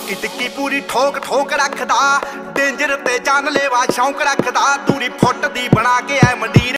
ਟਿੱਕੀ ਟਿੱਕੀ ਪੂਰੀ ਠੋਕ ਠੋਕ ਰੱਖਦਾ, ਡੇਂਜਰ ਤੇ ਜਾਨ लेवा शौक रखदा, दूरी फुट दी बना के ऐ मंडीर